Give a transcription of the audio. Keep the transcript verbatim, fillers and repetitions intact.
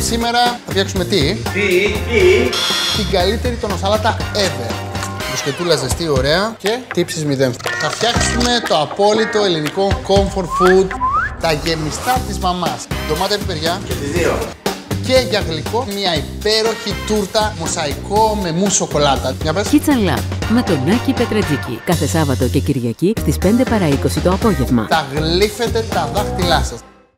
σήμερα θα φτιάξουμε τι? Τι, τι? Την καλύτερη τονοσάλατα ever. Μπουσκετούλα ζεστή, ωραία και τύψεις μηδέν. Θα φτιάξουμε το απόλυτο ελληνικό comfort food, τα γεμιστά της μαμάς. Ντομάτα πιπεριά. Και τις δύο. Και για γλυκό, μια υπέροχη τούρτα μοσαϊκό με μου σοκολάτα. Μια πες. Kitchen Lab με τον Νάκη Πετρετζίκη. Κάθε Σάββατο και Κυριακή στις πέντε παρά είκοσι το απόγευμα. Θα γλύφετε τα δάχτυλά σας.